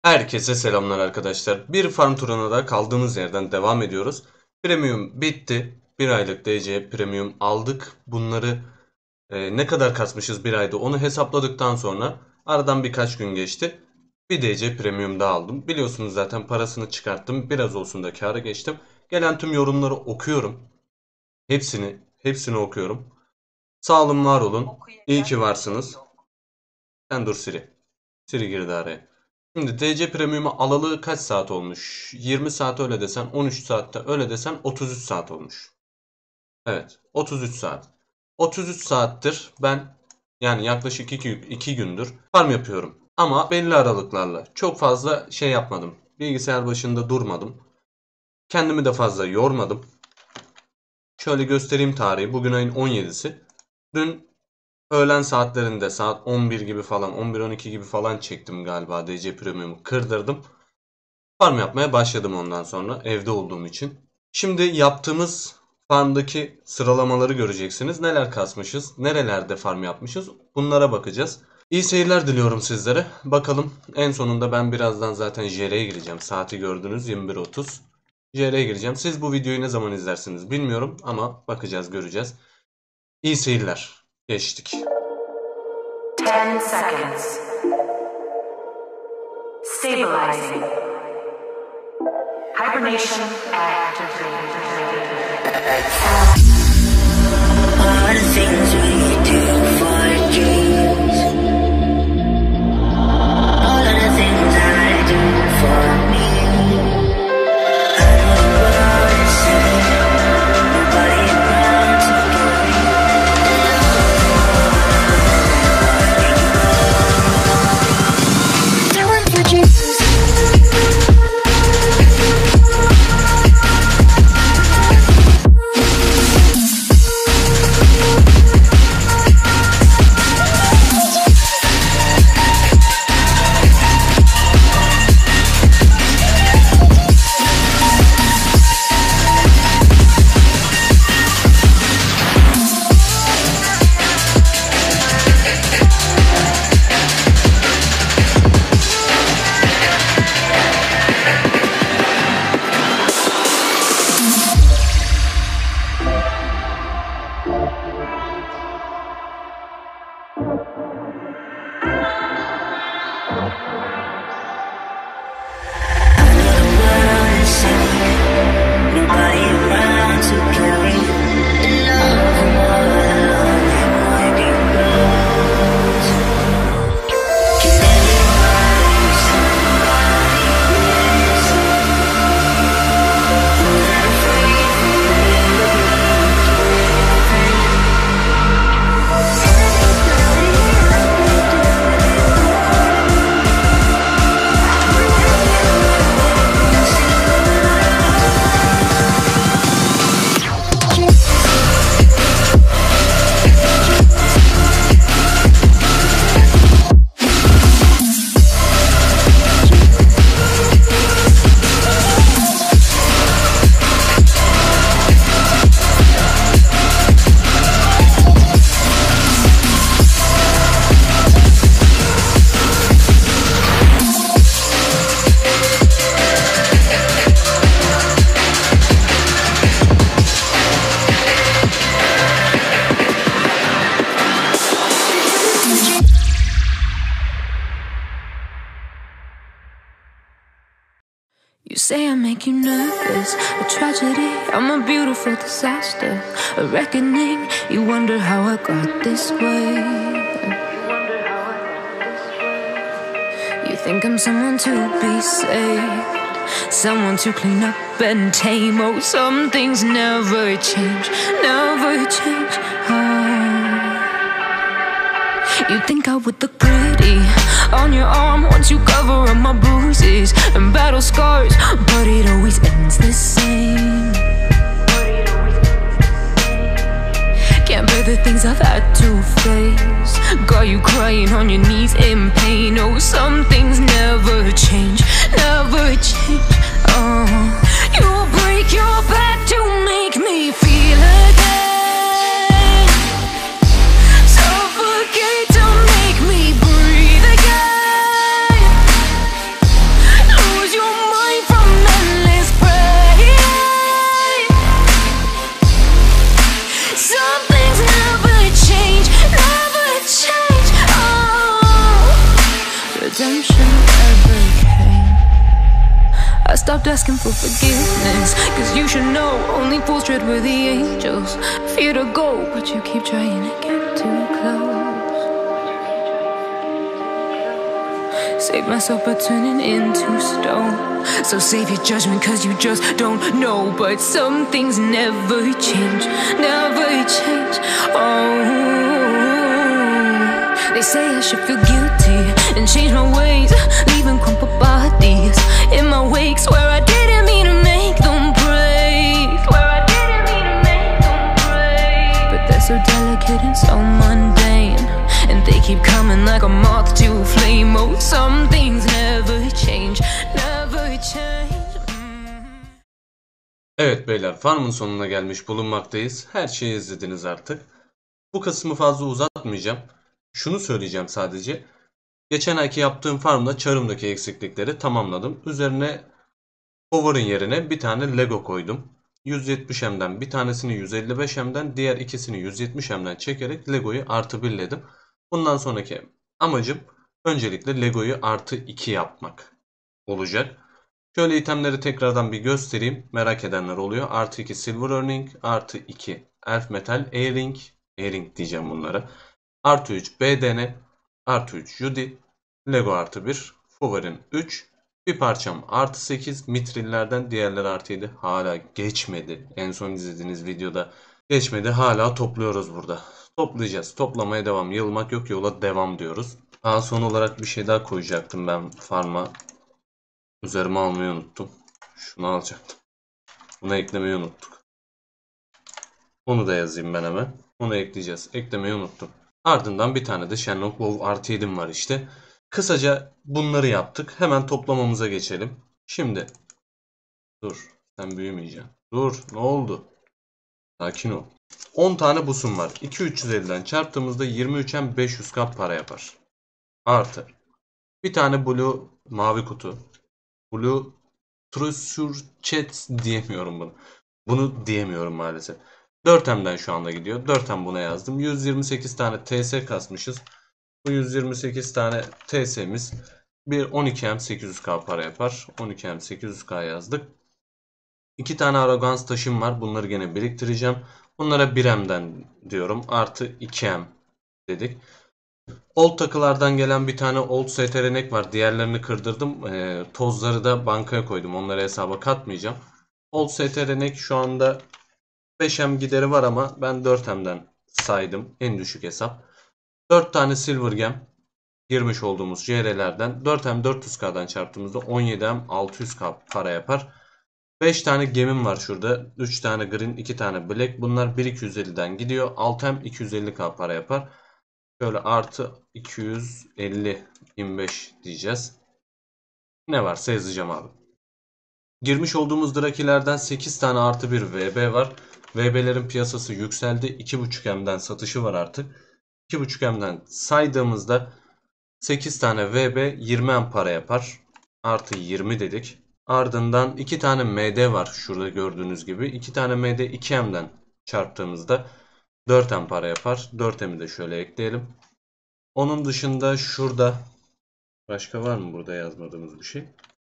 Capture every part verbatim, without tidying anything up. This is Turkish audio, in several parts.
Herkese selamlar arkadaşlar. Bir farm turuna da kaldığımız yerden devam ediyoruz. Premium bitti. Bir aylık D C Premium aldık. Bunları e, ne kadar kasmışız bir ayda onu hesapladıktan sonra aradan birkaç gün geçti. Bir D C Premium daha aldım. Biliyorsunuz zaten parasını çıkarttım. Biraz olsun da kâra geçtim. Gelen tüm yorumları okuyorum. Hepsini, hepsini okuyorum. Sağ olun, var olun. İyi ki varsınız. Sen dur Siri. Siri girdi araya. Şimdi D C Premium'u alalı kaç saat olmuş? yirmi saat öyle desen, on üç saatte öyle desen otuz üç saat olmuş. Evet, otuz üç saat. otuz üç saattir ben yani yaklaşık iki gündür farm yapıyorum. Ama belli aralıklarla. Çok fazla şey yapmadım. Bilgisayar başında durmadım. Kendimi de fazla yormadım. Şöyle göstereyim tarihi. Bugün ayın on yedisi. Dün öğlen saatlerinde saat on bir gibi falan, on bir on iki gibi falan çektim galiba D C Premium'u kırdırdım. Farm yapmaya başladım ondan sonra evde olduğum için. Şimdi yaptığımız farmdaki sıralamaları göreceksiniz. Neler kasmışız, nerelerde farm yapmışız bunlara bakacağız. İyi seyirler diliyorum sizlere. Bakalım en sonunda ben birazdan zaten J R'ye gireceğim. Saati gördünüz yirmi bir otuz. J R'ye gireceğim. Siz bu videoyu ne zaman izlersiniz bilmiyorum ama bakacağız, göreceğiz. İyi seyirler. Geçtik. ten seconds. Stabilizing. Hibernation activated. All the things we do for dreams. All of the things I do for me. I know the world is saying nobody around to do. Doing for dreams. You say I make you nervous, a tragedy, I'm a beautiful disaster, a reckoning, you wonder how I got this way. You think I'm someone to be saved, someone to clean up and tame. Oh, some things never change, never change. Oh. You think I would look pretty on your arm once you cover up my bruises and battle scars, but it always ends the same. Can't bear the things I've had to face, got you crying on your knees in pain. Oh, some things never change, never change. Oh, you'll break your back to make me feel again. Suffocate to make me breathe again. never came. I stopped asking for forgiveness, cause you should know only fools tread where the angels fear to go, but you keep trying to get too close. Save myself by turning into stone. So save your judgment cause you just don't know. But some things never change, never change. Oh, they say I should feel guilty and change my ways, leaving crumpled bodies in my wake. Swear I didn't mean to make them break. Swear I didn't mean to make them break. But they're so delicate and so mundane, and they keep coming like a moth to a flame. Oh, some things never change, never change. Mm. Evet beyler, farmın sonuna gelmiş bulunmaktayız. Her şeyi izlediniz artık. Bu kısmı fazla uzatmayacağım. Şunu söyleyeceğim sadece. Geçen ayki yaptığım farmda çarımdaki eksiklikleri tamamladım. Üzerine Hover'ın yerine bir tane Lego koydum. yüz yetmiş M'den bir tanesini yüz elli beş M'den, diğer ikisini yüz yetmiş M'den çekerek Lego'yu artı birledim. Bundan sonraki amacım öncelikle Lego'yu artı iki yapmak olacak. Şöyle itemleri tekrardan bir göstereyim. Merak edenler oluyor. Artı iki Silver Earning, artı iki Elf Metal, A-Ring, A-Ring diyeceğim bunlara. Artı üç B D N, artı üç Judy, Lego artı bir, Fover'in üç, bir parçam artı sekiz, Mitrillerden diğerleri artı yedi. Hala geçmedi. En son izlediğiniz videoda geçmedi. Hala topluyoruz burada. Toplayacağız. Toplamaya devam. Yılmak yok, yola devam diyoruz. Daha son olarak bir şey daha koyacaktım ben farma. Üzerime almayı unuttum. Şunu alacaktım. Bunu eklemeyi unuttuk. Onu da yazayım ben hemen. Onu ekleyeceğiz. Eklemeyi unuttum. Ardından bir tane de Shenlong WoW artı yedim var işte. Kısaca bunları yaptık. Hemen toplamamıza geçelim. Şimdi. Dur. Sen büyümeyeceksin. Dur. Ne oldu? Sakin ol. on tane busum var. iki bin üç yüz elliden çarptığımızda yirmi üç M beş yüz K para yapar. Artı. Bir tane Blue mavi kutu. Blue Treasure Chat diyemiyorum bunu. Bunu diyemiyorum maalesef. dört M'den şu anda gidiyor. dört M buna yazdım. yüz yirmi sekiz tane T S kasmışız. Bu yüz yirmi sekiz tane T S'miz bir on iki M sekiz yüz K para yapar. on iki M sekiz yüz K yazdık. iki tane Arrogance taşım var. Bunları gene biriktireceğim. Bunlara bir M'den diyorum. Artı iki M dedik. Old takılardan gelen bir tane Old S T R N var. Diğerlerini kırdırdım. E, tozları da bankaya koydum. Onları hesaba katmayacağım. Old S T R N şu anda beş M gideri var ama ben dört M'den saydım. En düşük hesap. dört tane Silver Gem girmiş olduğumuz J R'lerden dört M dört yüz K'dan çarptığımızda on yedi M altı yüz K para yapar. beş tane gemim var şurada. üç tane Green, iki tane Black. Bunlar bir iki yüz elliden gidiyor. altı M iki yüz elli K para yapar. Şöyle artı iki yüz elli yirmi beş diyeceğiz. Ne varsa yazacağım abi. Girmiş olduğumuz Drakilerden sekiz tane artı bir V B var. V B'lerin piyasası yükseldi. iki buçuk M'den satışı var artık. iki buçuk M'den saydığımızda sekiz tane V B yirmi M para yapar. Artı yirmi dedik. Ardından iki tane M D var şurada gördüğünüz gibi. iki tane M D iki M'den çarptığımızda dört M para yapar. dört M'i de şöyle ekleyelim. Onun dışında şurada başka var mı burada yazmadığımız bir şey?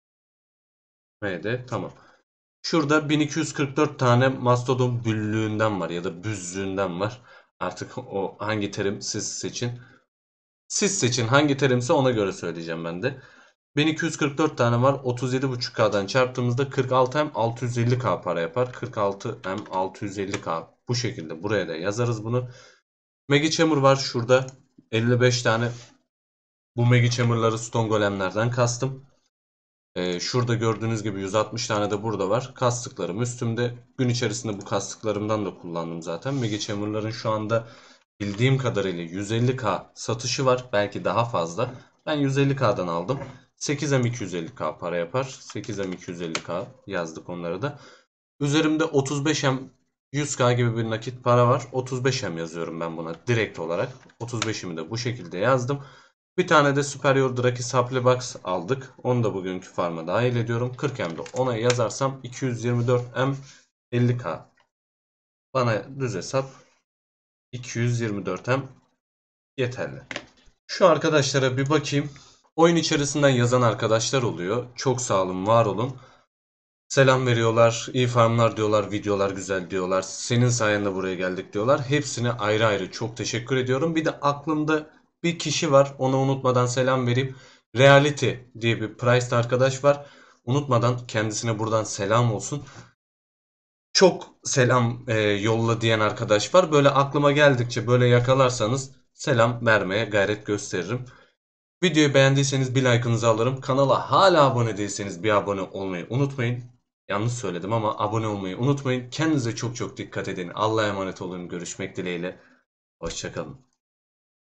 M D tamam. Şurada bin iki yüz kırk dört tane Mastodon büllüğünden var ya da büzzüğünden var. Artık o hangi terim siz seçin. Siz seçin hangi terimse ona göre söyleyeceğim ben de. bin iki yüz kırk dört tane var. otuz yedi buçuk K'dan çarptığımızda kırk altı M altı yüz elli K para yapar. kırk altı M altı yüz elli K bu şekilde buraya da yazarız bunu. Magi Chamber var şurada. elli beş tane. Bu Magi Chamber'ları Stone Golem'lerden kastım. Ee, şurada gördüğünüz gibi yüz altmış tane de burada var. Kastıklarım üstümde. Gün içerisinde bu kastıklarımdan da kullandım zaten. Magi Chamber'ların şu anda bildiğim kadarıyla yüz elli K satışı var. Belki daha fazla. Ben yüz elli K'dan aldım. sekiz M iki yüz elli K para yapar. sekiz M iki yüz elli K yazdık onları da. Üzerimde otuz beş M yüz K gibi bir nakit para var. otuz beş M yazıyorum ben buna direkt olarak. otuz beşimi de bu şekilde yazdım. Bir tane de Superior Draki Supply Box aldık. Onu da bugünkü farma dahil ediyorum. kırk M'de ona yazarsam iki yüz yirmi dört M elli K. Bana düz hesap iki yüz yirmi dört M yeterli. Şu arkadaşlara bir bakayım. Oyun içerisinden yazan arkadaşlar oluyor. Çok sağ olun, var olun. Selam veriyorlar, iyi farmlar diyorlar, videolar güzel diyorlar. Senin sayende buraya geldik diyorlar. Hepsine ayrı ayrı çok teşekkür ediyorum. Bir de aklımda bir kişi var. Ona unutmadan selam vereyim. Reality diye bir Priced arkadaş var. Unutmadan kendisine buradan selam olsun. Çok selam e, yolla diyen arkadaş var. Böyle aklıma geldikçe böyle yakalarsanız selam vermeye gayret gösteririm. Videoyu beğendiyseniz bir like'ınızı alırım. Kanala hala abone değilseniz bir abone olmayı unutmayın. Yanlış söyledim ama abone olmayı unutmayın. Kendinize çok çok dikkat edin. Allah'a emanet olun. Görüşmek dileğiyle. Hoşça kalın.